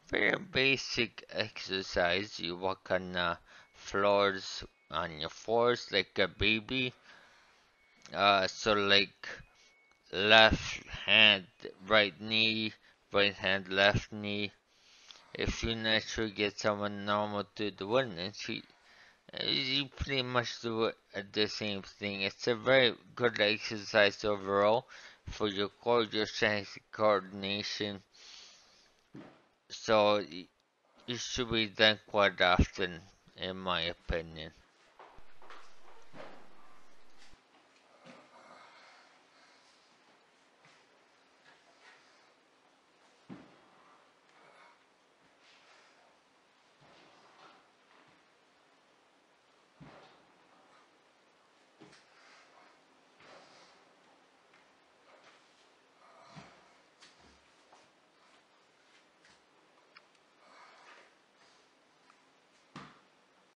very basic exercise. You walk on floors on your fours like a baby. So like left hand, right knee, right hand, left knee. If you naturally get someone normal to the one, and you pretty much do it at the same thing. It's a very good exercise overall for your core, your strength, coordination. So it should be done quite often, in my opinion.